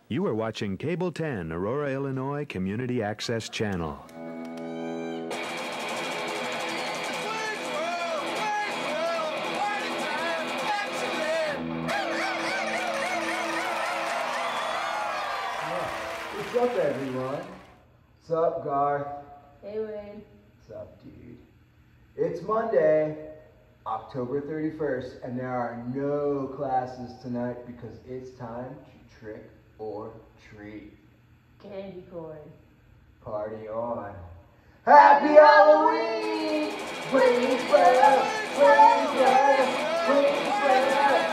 You are watching Cable 10, Aurora, Illinois Community Access Channel. What's up, everyone? What's up, Garth? Hey, Wade. What's up, dude? It's Monday, October 31st, and there are no classes tonight because it's time to trick or treat. Candy corn. Party on. Happy Halloween! Freestyle! Freestyle! Freestyle!